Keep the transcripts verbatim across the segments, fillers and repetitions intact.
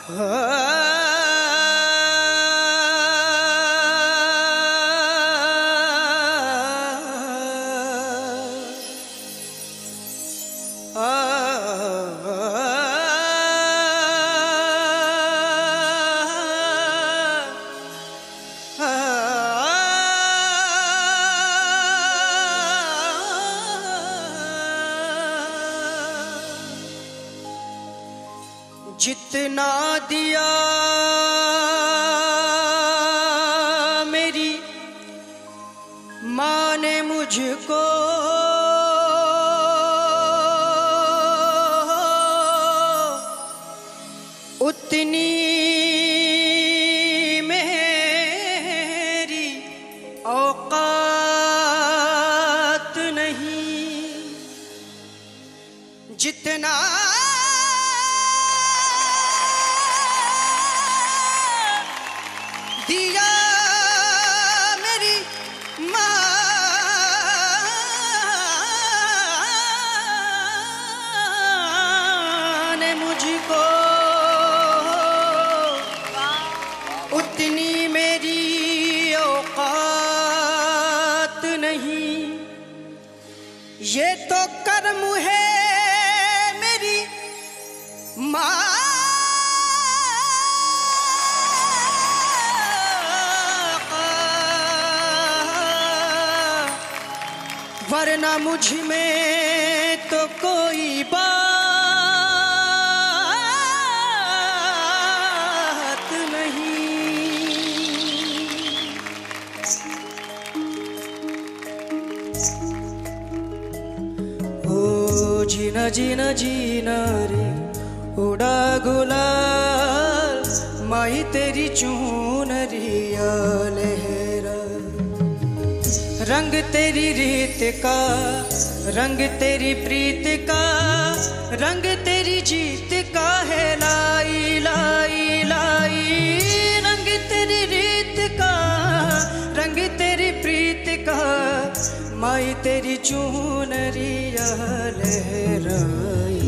जितना दिया मेरी माँ ने मुझको, उतनी मेरी औकात नहीं। जितना दिया मेरी माँ ने मुझको, उतनी मेरी औकात नहीं। ये तो कर्म है मेरी माँ, वरना मुझ में तो कोई बात नहीं। ओ जीना जीना जीना रे उड़ा गुलाल, माही तेरी चूनरिया लहरा। रंग तेरी रीत का, रंग तेरी प्रीत का, रंग तेरी जीत का है लाई लाई लाई। रंग तेरी रीत का, रंग तेरी प्रीत का, माई तेरी चूनरिया लहराई।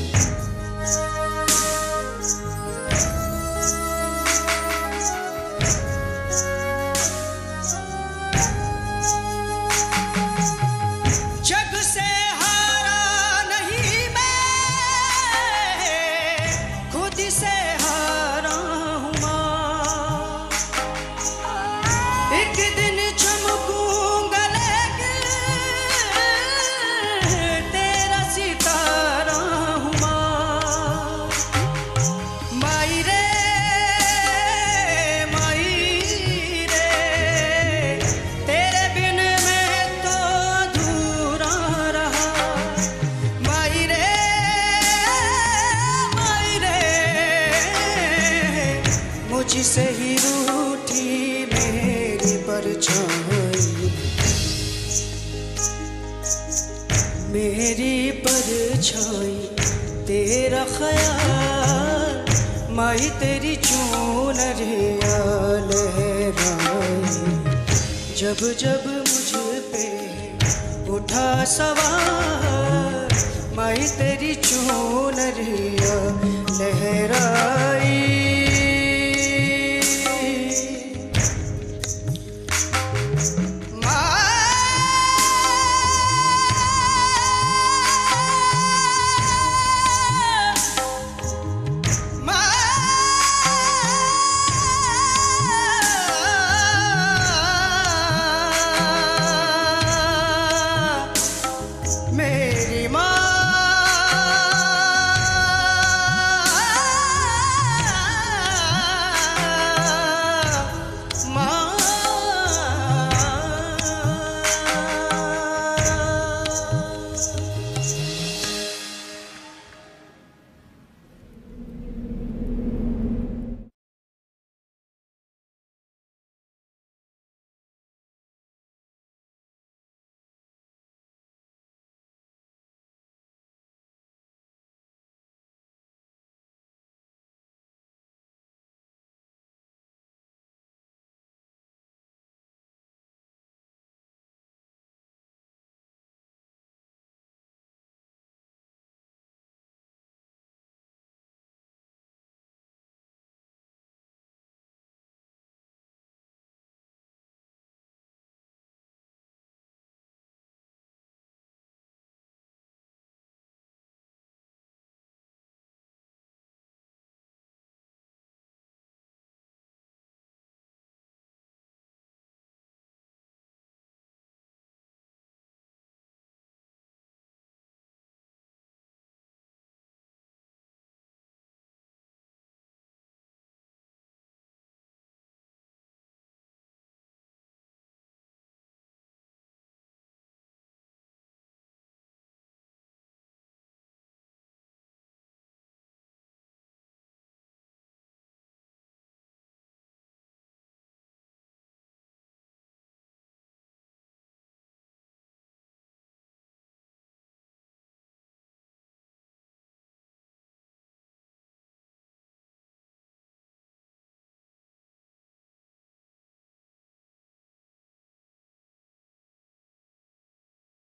मुझसे ही रूठी मेरी परछाई, मेरी परछाई तेरा ख्याल, माही तेरी चूनरिया लहराई। जब जब मुझ पे उठा सवार, माही तेरी चूनरिया लहराई।